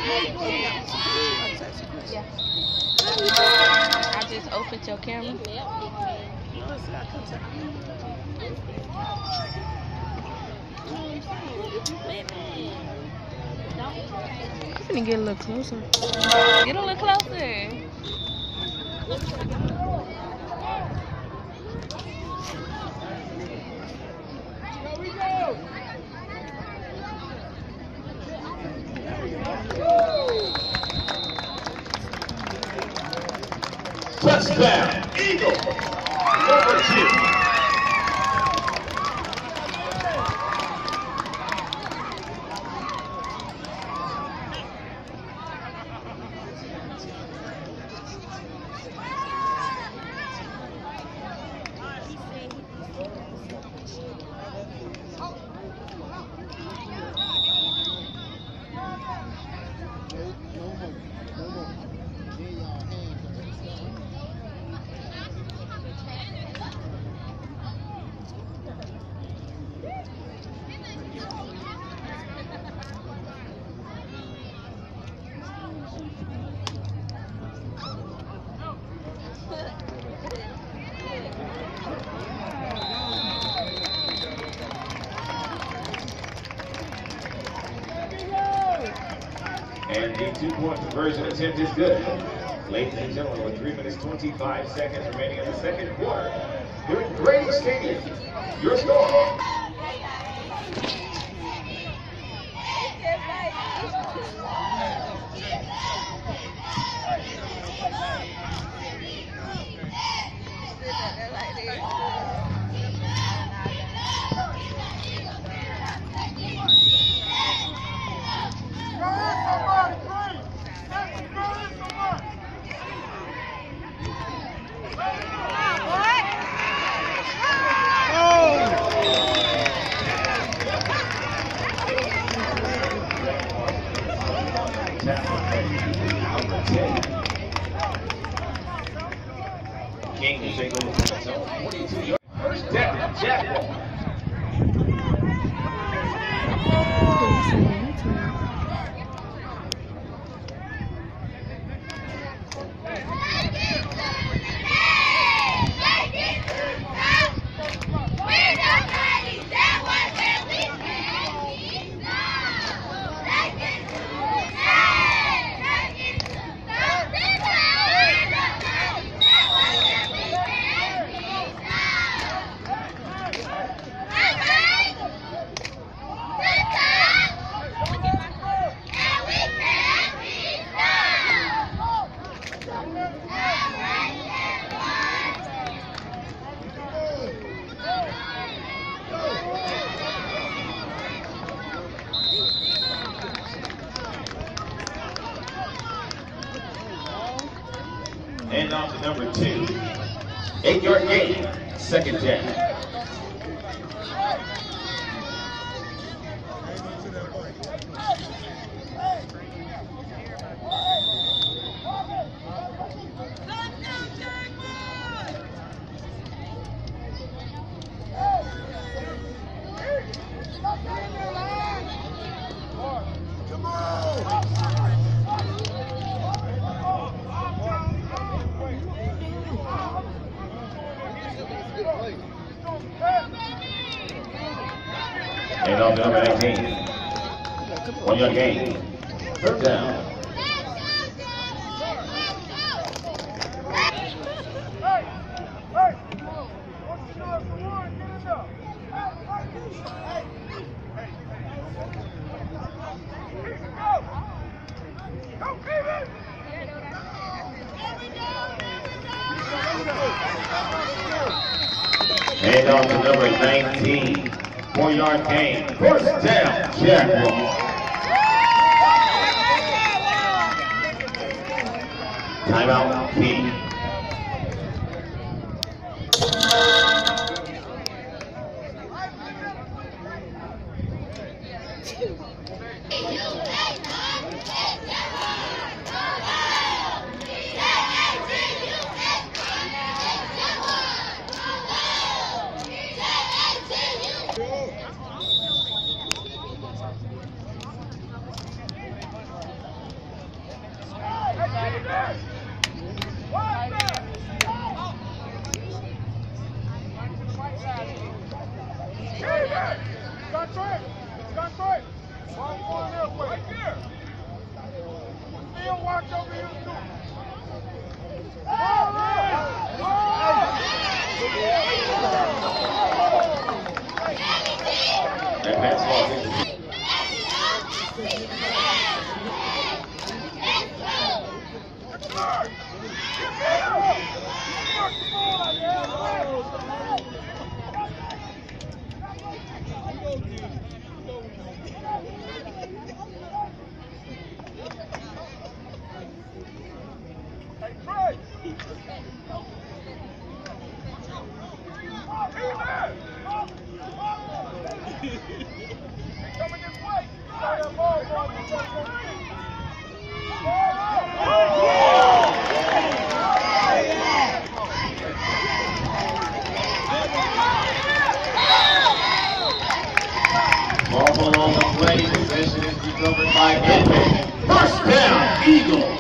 Yeah. I just opened your camera. I'm gonna get a little closer. Get a little closer. Touchdown, Eagle, number 2. And the 2-point conversion attempt is good. Ladies and gentlemen, with 3 minutes 25 seconds remaining in the second quarter, here at Grady Stadium, your score. King will take over from his own 42-yard. First down, Jaguar. And on to number 2. 8-yard gain, second down. And on to number 19. 1-yard gain. Third down. And on to number 19. 4-yard gain. First down, Jaguar. Timeout, King. That pass ball is ball on the play. Possession is recovered by Inman. First down, Eagles.